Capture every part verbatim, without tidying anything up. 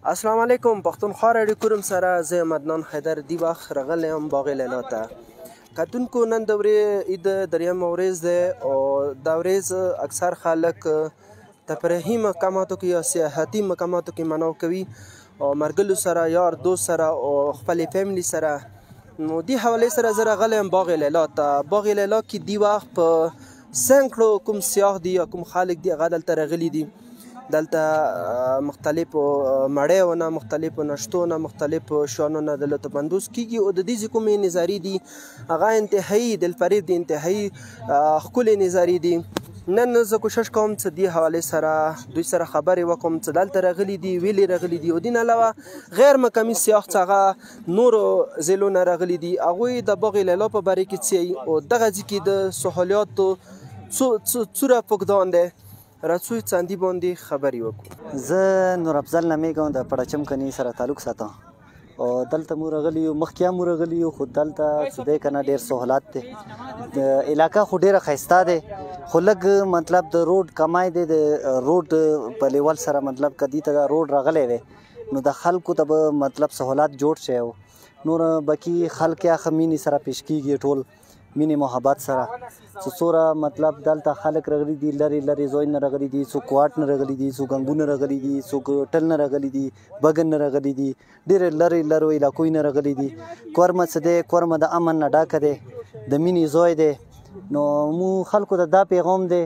السلام علیکم پښتونخوا راډیو کوم سره زه مدنان حیدر دی وخت راغلی یم باغ لیلا ته کتونکو نن د ورځې عید درېیمه ورځ ده او دا ورځ اکثر خلک تفریحي مقاماتو کې یا سیاحتي مقاماتو کې مناو کوي او مرګلو سره یار دوست سره او خپلې فیملی سره نو دې حوالې سره زه راغلی یم باغ لیلا ته باغ لیلا کې دی وخت په سنکړو کوم سیاح دي یا کوم خلک دي هغه دلته راغلي دي دلته مختلفو مړیو نه مختلفو نشتو نه مختلفو شیانو نه دلته بندوز کیږي او د دې کومې نظارې دي هغه انتهایی دلفریب دي انتهایی ښکلې نظارې دي نن زه کوشش کوم چې دې حوالې سره دوی سره خبرې وکړم چې دلته راغلي دي ویلې راغلي دي او دې نه علاوه غیر مقامي سیاح چې هغه نورو ضلعو نه راغلي دي هغوی د باغ لیلا په باره کې څه او دغه ځای کې د سهولیاتو څومره فقدان دی راځو څاندي باندې خبرې وکړو. زه نور افضل نامیږم د پړچم کني سره تعلق ساتم او دلته مو راغلي یو مخکې هم راغلي یو خو دلته څه دی که نه ډېر سهولت دی د علاقه خو ډېره ښایسته دی خو لږ مطلب د روډ کمای دی د روډ په لیول سره مطلب که دې ته دا روډ راغلی دی نو د خلکو ته به مطلب سهولت جوړ شي او نور باقي خلک یې ښه مینې سره پیش کېږي ټول مینې محبت سره څه څومره مطلب دلته خلک راغلي دي لرې لرې ځای نه راغلي دي څوک کوهاټ نه راغلي دي څوک انګو نه راغلي دي څوک ټل نه راغلي دي بګن نه راغلي دي ډېرې لرې لرو علاقو نه راغلي دي کورمه څه دی کورمه د امن نه ډاکه دی د مینې ځای دی نو مو خلکو ته دا پیغام دی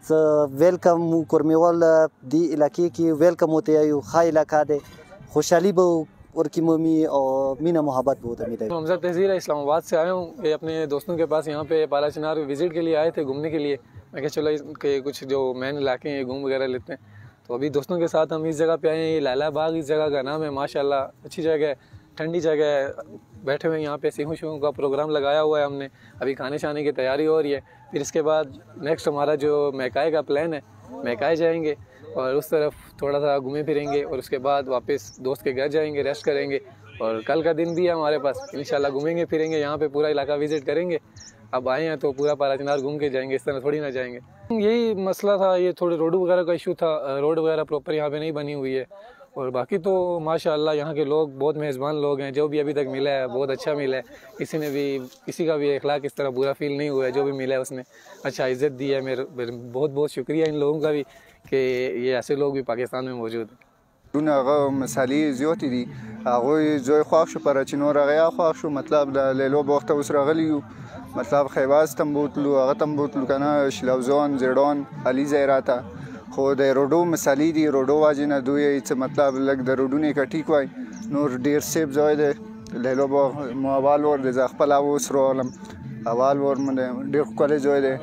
څه ویلکم مو کورمیوال دې علاقې کې ویلکم ہوتے یو ښه علاقه دی خوشحالي به ورکی मम्मी और मीना मोहब्बत बहुत है मेरा। हमजा तहजीर है इस्लामाबाद से आया हूँ अपने दोस्तों के पास यहाँ पे बाला चिनार विज़िट के लिए आए थे घूमने के लिए मैं कहा चलो के कुछ जो मेन इलाके हैं घूम वगैरह लेते हैं तो अभी दोस्तों के साथ हम इस जगह पे आए हैं ये लाला बाग इस जगह का नाम है माशाल्लाह अच्छी जगह है ठंडी जगह है बैठे हुए यहाँ पे सीहू शूँ का प्रोग्राम लगाया हुआ है हमने अभी खाने शाने की तैयारी हो रही है फिर इसके बाद नेक्स्ट हमारा जो मैकाई का प्लान है मैकाई जाएंगे और उस तरफ थोड़ा सा घूमे फिरेंगे और उसके बाद वापस दोस्त के घर जाएंगे रेस्ट करेंगे और कल का दिन भी है हमारे पास इंशाल्लाह घूमेंगे फिरेंगे यहाँ पे पूरा इलाका विज़िट करेंगे अब आए हैं तो पूरा पाला चिनार घूम के जाएंगे इस तरह थोड़ी ना जाएंगे यही मसला था ये थोड़े रोड वगैरह का इशू था रोड वगैरह प्रॉपर यहाँ पे नहीं बनी हुई है और बाकी तो माशाल्लाह यहाँ के लोग बहुत मेज़बान लोग हैं जो भी अभी तक मिला है बहुत अच्छा मिला है किसी ने भी किसी का भी अखलाक इस तरह बुरा फील नहीं हुआ है जो भी मिला है उसने अच्छा इज़्ज़त दी है मेरे बहुत बहुत शुक्रिया इन लोगों का भी कि ये ऐसे लोग भी पाकिस्तान में मौजूद हैं دونه هغه مسالې زیاتې دي هغوی زوی خوښ شو پر چې نور هغه خوښ شو مطلب د لیلو به وخته اوس راغلي یو مطلب خیواز ته هم بوتلو هغه ته هم بوتلو که نه شلوزان زیړان علي ځای راته خو د روډو مسالې دي روډو واجې نه دوی څه مطلب لږ د روډونو یې که ټیک وای نور ډېر سیف ځای دی لیلو به مو اول ور دی زه خپل اوس راغلم اول ور مې ډېر ښکلی ځای دی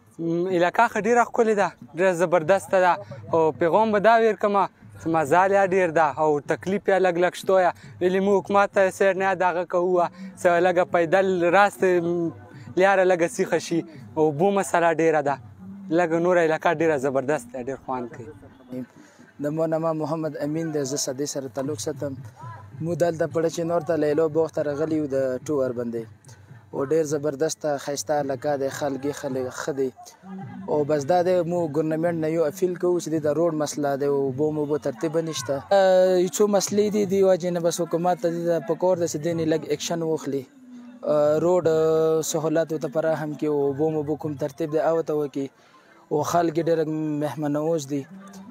علاقه خو ډېره ښکلې ده ډېره زبردسته ده او پیغام به دا ورکړمه چې مزال یې ډېر ده او تکلیف یې لږ لږ شته ویلې مو حکومت ته سیر نه دغه کوو څه لږه پیدل راست لاره لږه سیخه شي او اوبو مسله ډېره ده لږه نوره علاقه ډېره زبردست ده ډېر خوند کوي د مو نامه محمد امین دی زه سدې سره تعلق ساتم مو دلته پړچینور ته لیلو باغ ته راغلي یو د ټور باندې او ډېر زبردسته ښایسته علاقه دی خلک یې خلک ښه دی او بس دا دی مو ګورنمنټ نه یو اپیل کوو چې د روډ مسله دی او اوبو موبو ترتیبه نشته څو مسلې دي دې وجې نه بس حکومت ته دې پکار ده چې دې نه لږ اکشن واخلي روډ سهولت ورته فراهم کړي او اوبو موبو کوم ترتیب دی هغه ته وکړي او خلک یې ډېر مهمه نواز دي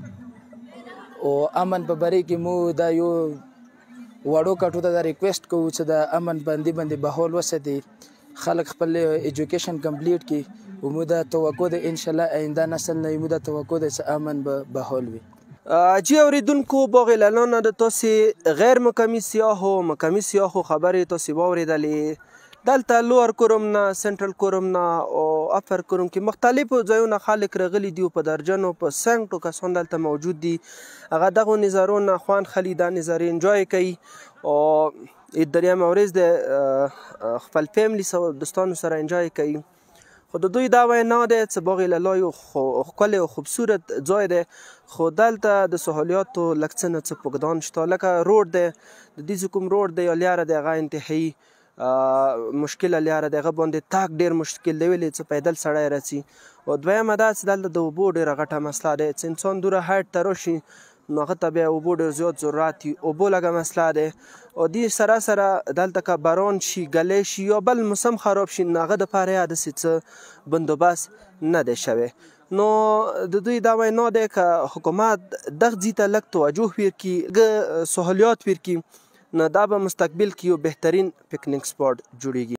او امن په باره کې مو دا یو وړو کټو ته دا ریکویسټ کوو چې د امن باندې باندې ماحول وساتي خلک خپل ایجوکیشن کمپلیټ کړي او مو دا توقع ده انشاءالله آینده نسل نه مو دا توقع ده چې امن به ماحول وي جی اوریدونکو باغ لیلا نه د تاسې غیر مقامي سیاحو مقامي سیاحو خبرې تاسې واورېدلې دلته لوور کوروم نه سنټرل کوروم نه او اپر کوروم کې مختلفو ځایونو خلک راغلي دي په درجنو په سنګټو کسان دلته موجود دي هغه دغو نظارو نه خوند خلي دا نظارې انجوای کوي او عید درېیمه ورځ د خپل فیملي دوستانو سره انجوای کوي خو د دوی دا وینا ده چې باغ لیلا یو ښکلی او خوبصورت ځای دی خو دلته د سهولیاتو لږ څه نه څه فقدان شته لکه روډ دی د دې چې کوم روډ دی یا لاره دی هغه انتهایي مشکله لاره دی هغه باندې تاک ډېر مشکل دی ولې چې پیدل سړی راسي او دویمه دا چې دلته د اوبو ډېره غټه مسله دی چې انسان دوره هایټ ته راشي نو هغه ته بیا اوبو ډېر زیات ضرورت وي اوبو لږه مسله دی او دې سره سره دلته که باران شي ګلی شي یا بل موسم خراب شي نو هغه دپاره یې داسې څه بندوبست نه دی شوی نو د دوی دا وینا دی که حکومت دغه ځای ته لږ توجه ورکړي لږ سهولیات ورکړي نو دا به مستقبل کې یو بهترین پکنیک سپاټ جوړیږي